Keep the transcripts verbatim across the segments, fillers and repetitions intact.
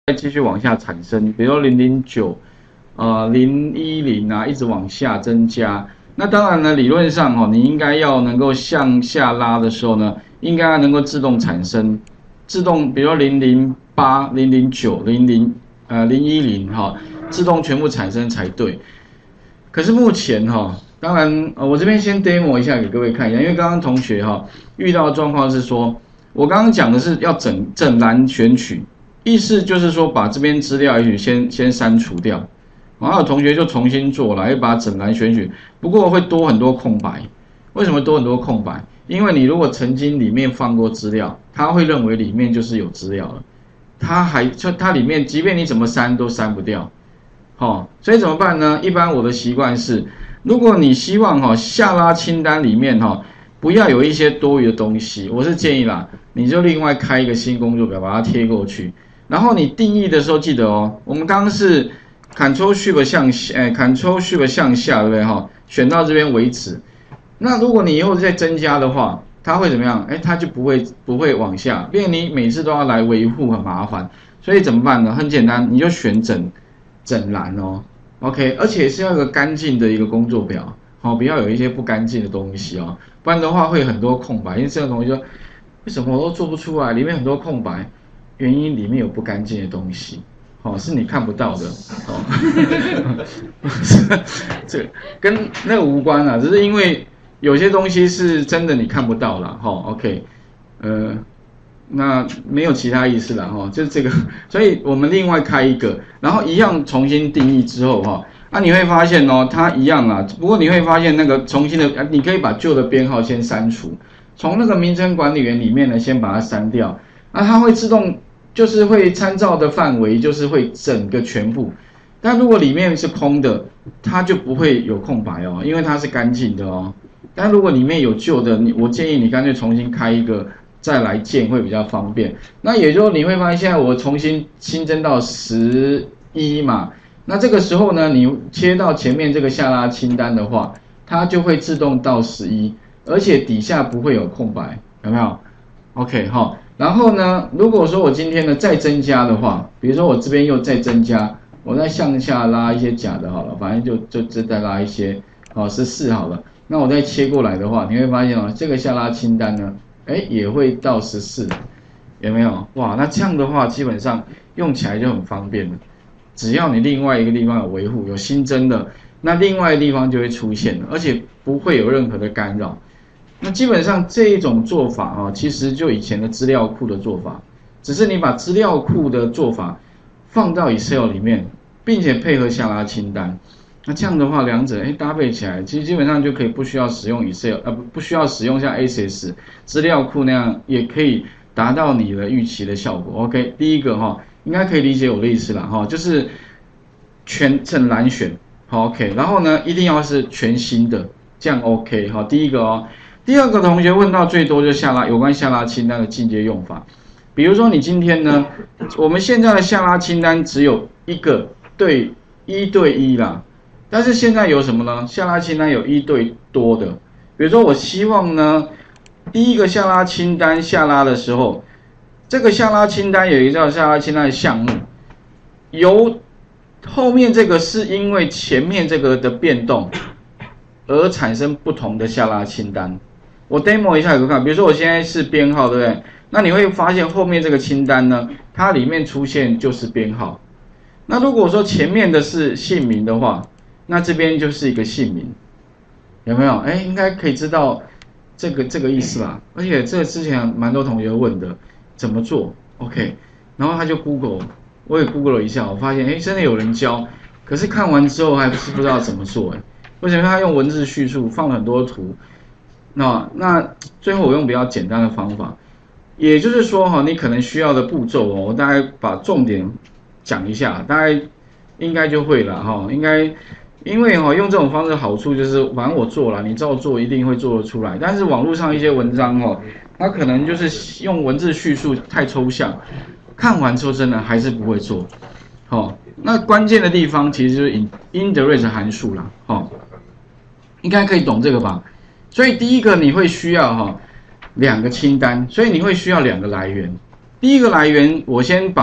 再继续往下产生，比如零零九、呃零一零啊，一直往下增加。那当然呢，理论上哦，你应该要能够向下拉的时候呢，应该能够自动产生，自动，比如零零八、零零九、零零呃零一零哈，自动全部产生才对。可是目前哈、哦，当然呃我这边先 demo 一下给各位看一下，因为刚刚同学哈、哦、遇到的状况是说，我刚刚讲的是要整整栏选取。意思就是说，把这边资料也许先先删除掉，然后有同学就重新做了，又把整栏选取，不过会多很多空白。为什么多很多空白？因为你如果曾经里面放过资料，他会认为里面就是有资料了，他还就它里面，即便你怎么删都删不掉，哦，所以怎么办呢？一般我的习惯是，如果你希望哈、哦、下拉清单里面哈、哦。不要有一些多余的东西，我是建议啦，你就另外开一个新工作表，把它贴过去。然后你定义的时候记得哦，我们刚刚是 Ctrl Shift 向下，哎 ，Ctrl Shift 向下，对不对哈？选到这边为止。那如果你以后再增加的话，它会怎么样？哎，它就不会不会往下，因为你每次都要来维护，很麻烦。所以怎么办呢？很简单，你就选整整栏哦 ，OK， 而且是要一个干净的一个工作表。好，不要有一些不干净的东西哦，不然的话会很多空白。因为这个东西说，为什么我都做不出来？里面很多空白，原因里面有不干净的东西，哦，是你看不到的，哦，这跟那个无关啊，只是因为有些东西是真的你看不到啦，哈、哦、，OK， 呃，那没有其他意思啦，哈、哦，就是这个，所以我们另外开一个，然后一样重新定义之后，哈、哦。那、啊、你会发现哦，它一样啊，不过你会发现那个重新的，你可以把旧的编号先删除，从那个名称管理员里面呢，先把它删掉。那、啊、它会自动，就是会参照的范围，就是会整个全部。但如果里面是空的，它就不会有空白哦，因为它是干净的哦。但如果里面有旧的，你我建议你干脆重新开一个，再来建会比较方便。那也就是你会发现，现在我重新新增到十一嘛。那这个时候呢，你切到前面这个下拉清单的话，它就会自动到十一，而且底下不会有空白，有没有 ？OK 哈。然后呢，如果说我今天呢再增加的话，比如说我这边又再增加，我再向下拉一些假的好了，反正就就就再拉一些，哦十四好了。那我再切过来的话，你会发现哦，这个下拉清单呢，哎也会到十四，有没有？哇，那这样的话基本上用起来就很方便了。只要你另外一个地方有维护、有新增的，那另外一个地方就会出现了，而且不会有任何的干扰。那基本上这一种做法啊，其实就以前的资料库的做法，只是你把资料库的做法放到 Excel 里面，并且配合下拉清单。那这样的话，两者哎搭配起来，其实基本上就可以不需要使用 Excel， 呃不不需要使用像 Access 资料库那样，也可以达到你的预期的效果。OK， 第一个哈。应该可以理解我的意思啦，哈，就是全整栏选，好 OK， 然后呢，一定要是全新的，这样 OK， 好，第一个哦，第二个同学问到最多就下拉有关下拉清单的进阶用法，比如说你今天呢，我们现在的下拉清单只有一个对一对一啦，但是现在有什么呢？下拉清单有一对多的，比如说我希望呢，第一个下拉清单下拉的时候。这个下拉清单有一个叫下拉清单的项目，由后面这个是因为前面这个的变动而产生不同的下拉清单。我 demo 一下给各位看，比如说我现在是编号，对不对？那你会发现后面这个清单呢，它里面出现就是编号。那如果说前面的是姓名的话，那这边就是一个姓名，有没有？哎，应该可以知道这个这个意思吧？而且这个之前蛮多同学问的。怎么做 ？OK， 然后他就 Google， 我也 Google 了一下，我发现哎，真的有人教，可是看完之后还是不知道怎么做哎。为什么他用文字叙述，放了很多图？那那最后我用比较简单的方法，也就是说哈，你可能需要的步骤哦，我大概把重点讲一下，大概应该就会了哈，应该。因为哈用这种方式好处就是，反正我做了，你照做一定会做得出来。但是网络上一些文章哦，它可能就是用文字叙述太抽象，看完之后真的还是不会做。哦，那关键的地方其实就是 indirect 函数啦，哦，应该可以懂这个吧？所以第一个你会需要哈两个清单，所以你会需要两个来源。第一个来源，我先把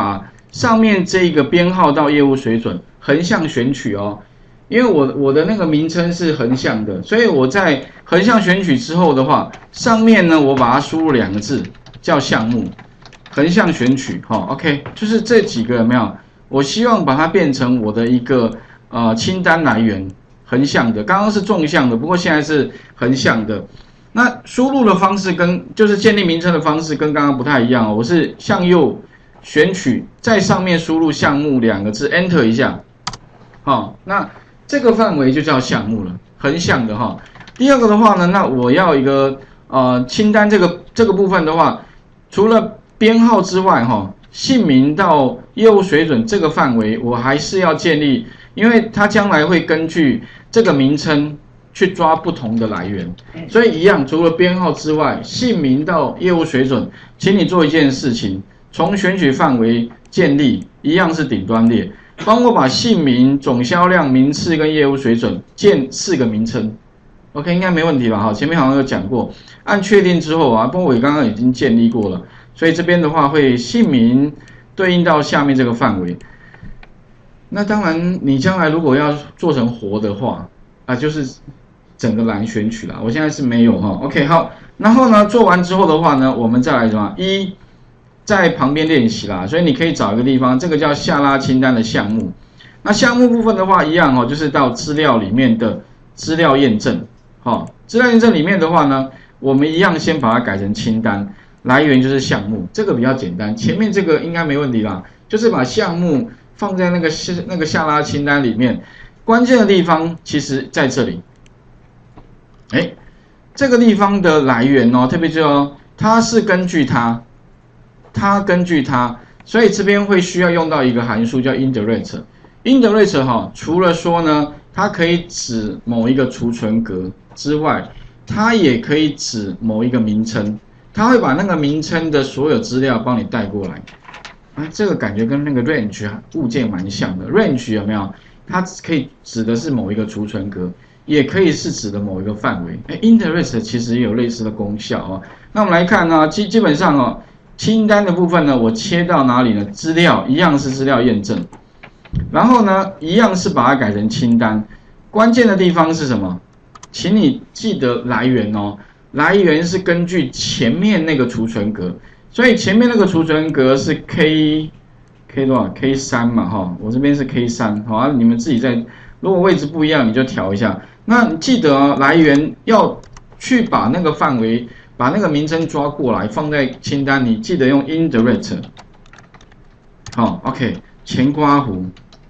上面这个编号到业务水准横向选取哦，因为我我的那个名称是横向的，所以我在横向选取之后的话，上面呢我把它输入两个字叫项目，横向选取哈、哦、，OK， 就是这几个有没有？我希望把它变成我的一个呃清单来源，横向的，刚刚是纵向的，不过现在是横向的。那输入的方式跟就是建立名称的方式跟刚刚不太一样哦，我是向右选取，在上面输入项目两个字 ，Enter 一下，好、哦，那这个范围就叫项目了，横向的哈、哦。第二个的话呢，那我要一个呃清单这个这个部分的话，除了编号之外哈、哦，姓名到业务水准这个范围，我还是要建立，因为它将来会根据这个名称去抓不同的来源，所以一样，除了编号之外，姓名到业务水准，请你做一件事情，从选取范围建立，一样是顶端列，帮我把姓名、总销量、名次跟业务水准建四个名称 ，OK， 应该没问题吧？哈，前面好像有讲过，按确定之后啊，不过我刚刚已经建立过了，所以这边的话会姓名对应到下面这个范围。那当然，你将来如果要做成活的话，啊，就是整个栏选取啦，我现在是没有哈 ，OK 好，然后呢做完之后的话呢，我们再来什么？一在旁边练习啦，所以你可以找一个地方，这个叫下拉清单的项目。那项目部分的话，一样哦，就是到资料里面的资料验证，好，资料验证里面的话呢，我们一样先把它改成清单，来源就是项目，这个比较简单，前面这个应该没问题啦，就是把项目放在那个那个下拉清单里面，关键的地方其实在这里。哎，这个地方的来源哦，特别注意哦，它是根据它，它根据它，所以这边会需要用到一个函数叫 indirect。indirect 哈、哦，除了说呢，它可以指某一个储存格之外，它也可以指某一个名称，它会把那个名称的所有资料帮你带过来。啊，这个感觉跟那个 range 物件蛮像的 ，range 有没有？它可以指的是某一个储存格。也可以是指的某一个范围，哎 ，interest 其实也有类似的功效哦。那我们来看呢，基基本上哦，清单的部分呢，我切到哪里呢？资料一样是资料验证，然后呢，一样是把它改成清单。关键的地方是什么？请你记得来源哦，来源是根据前面那个储存格，所以前面那个储存格是 K K 多少 K 三嘛哈，我这边是 K 三，好啊，你们自己在。如果位置不一样，你就调一下。那你记得哦，来源要去把那个范围，把那个名称抓过来，放在清单里。记得用 indirect。好 ，OK， 前刮弧。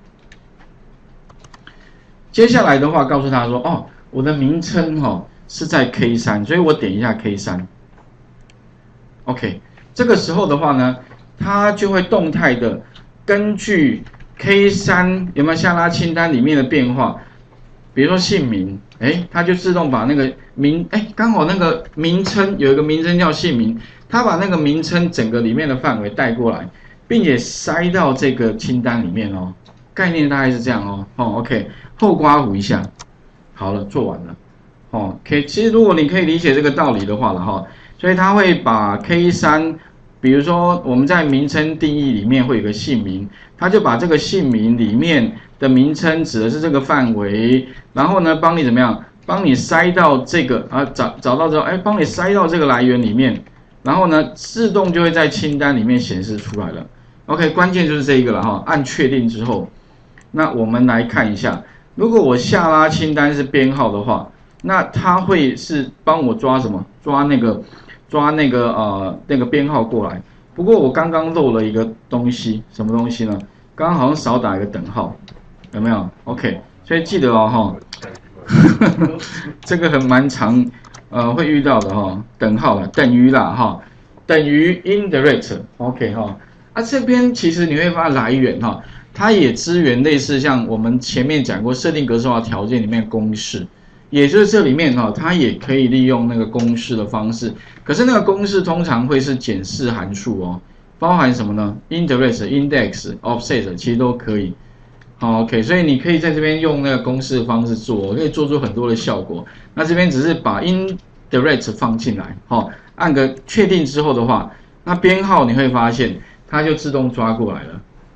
接下来的话，告诉他说，哦，我的名称哈、哦、是在 K 三，所以我点一下 K 三。OK， 这个时候的话呢，它就会动态的根据。K 三 有没有下拉清单里面的变化？比如说姓名，哎，它就自动把那个名，哎，刚好那个名称有一个名称叫姓名，它把那个名称整个里面的范围带过来，并且塞到这个清单里面哦。概念大概是这样哦。哦 ，OK， 后刮弧一下，好了，做完了。哦 ，K， 其实如果你可以理解这个道理的话了哈，所以它会把 K 三。比如说，我们在名称定义里面会有个姓名，他就把这个姓名里面的名称指的是这个范围，然后呢，帮你怎么样？帮你塞到这个啊，找找到之后，哎，帮你塞到这个来源里面，然后呢，自动就会在清单里面显示出来了。OK， 关键就是这一个了哈。按确定之后，那我们来看一下，如果我下拉清单是编号的话，那它会是帮我抓什么？抓那个。抓那个呃那个编号过来，不过我刚刚漏了一个东西，什么东西呢？刚刚好像少打一个等号，有没有 ？OK， 所以记得哦哈，这个很蛮常呃会遇到的哈、哦，等号了，等于啦哈、哦，等于 indirect，OK、okay, 哈、哦，啊这边其实你会发现来源哈、哦，它也支援类似像我们前面讲过设定格式化条件里面的公式。也就是这里面哈，它也可以利用那个公式的方式，可是那个公式通常会是检视函数哦，包含什么呢 ？indirect、index、offset 其实都可以。好 ，OK， 所以你可以在这边用那个公式的方式做，可以做出很多的效果。那这边只是把 indirect 放进来，好，按个确定之后的话，那编号你会发现它就自动抓过来了。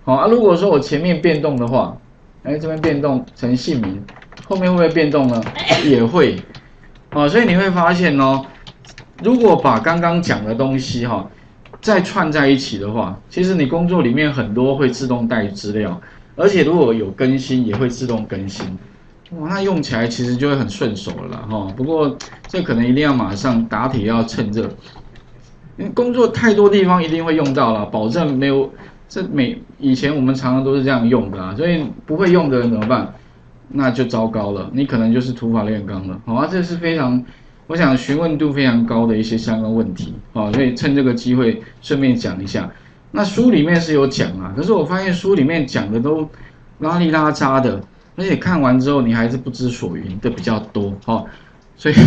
好啊，如果说我前面变动的话，哎，这边变动成姓名，后面会不会变动呢？也会。哦，所以你会发现哦，如果把刚刚讲的东西哈、哦，再串在一起的话，其实你工作里面很多会自动带资料，而且如果有更新也会自动更新。哇，那用起来其实就会很顺手了啦哈、哦。不过这可能一定要马上打铁要趁热，因为工作太多地方一定会用到了，保证没有。这每以前我们常常都是这样用的啊，所以不会用的人怎么办？那就糟糕了，你可能就是土法炼钢了。好啊，这是非常，我想询问度非常高的一些相关问题。好，所以趁这个机会顺便讲一下。那书里面是有讲啊，可是我发现书里面讲的都拉里拉扎的，而且看完之后你还是不知所云的比较多。好，所以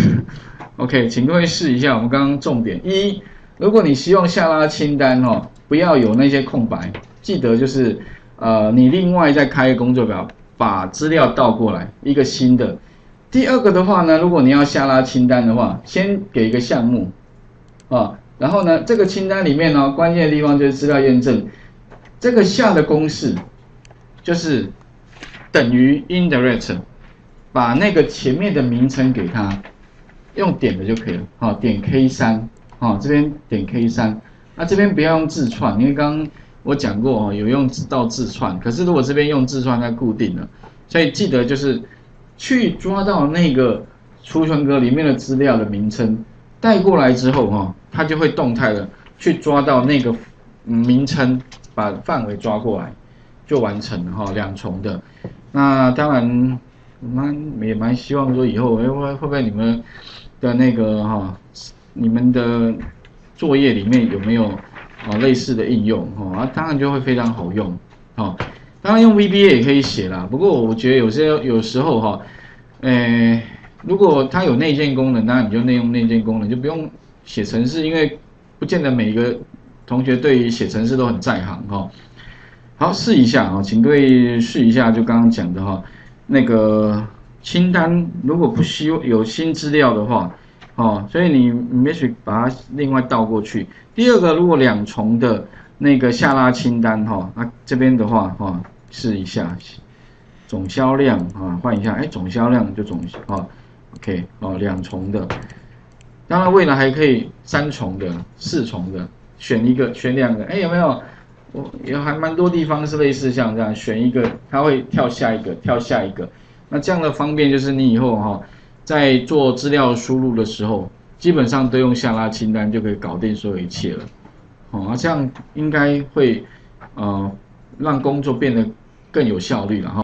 OK， 请各位试一下我们刚刚重点一，如果你希望下拉清单哦。不要有那些空白，记得就是呃，你另外再开一个工作表，把资料倒过来，一个新的。第二个的话呢，如果你要下拉清单的话，先给一个项目啊，然后呢，这个清单里面呢，关键的地方就是资料验证，这个下的公式就是等于 indirect， 把那个前面的名称给它，用点的就可以了，好，点 K 三，好，这边点 K 三。那这边不要用字串，因为刚刚我讲过哦，有用到字串，可是如果这边用字串，它固定了，所以记得就是去抓到那个储存格里面的资料的名称，带过来之后哈，它就会动态的去抓到那个名称，把范围抓过来，就完成了哈，两重的。那当然，蛮也蛮希望说以后会会会不会你们的那个哈，你们的作业里面有没有啊类似的应用哈、啊？当然就会非常好用啊。当然用 V B A 也可以写啦，不过我觉得有些有时候哈，呃，如果它有内建功能，当然你就内用内建功能，就不用写程式，因为不见得每个同学对于写程式都很在行哈。好，试一下啊，请各位试一下，就刚刚讲的哈，那个清单如果不希有新资料的话。哦，所以你你也许把它另外倒过去。第二个，如果两重的那个下拉清单哈、哦，那这边的话哈、哦，试一下总销量啊，换一下，哎，总销量就总啊 ，OK 哦，两重的。当然未来还可以三重的、四重的，选一个选两个，哎，有没有？我有还蛮多地方是类似像这样，选一个它会跳下一个，跳下一个。那这样的方便就是你以后哈、哦。在做资料输入的时候，基本上都用下拉清单就可以搞定所有一切了。哦，这样应该会呃让工作变得更有效率了哈。